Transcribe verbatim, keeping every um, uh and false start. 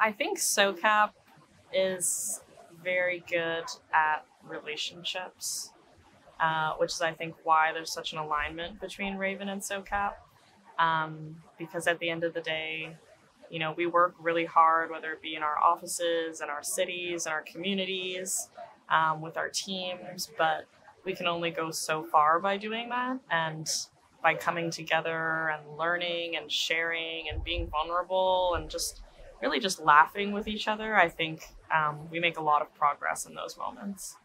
I think SOCAP is very good at relationships, uh, which is, I think, why there's such an alignment between Raven and SOCAP. Um, because at the end of the day, you know, we work really hard, whether it be in our offices, in our cities, in our communities, um, with our teams, but we can only go so far by doing that. And by coming together and learning and sharing and being vulnerable and just really just laughing with each other, I think um, we make a lot of progress in those moments.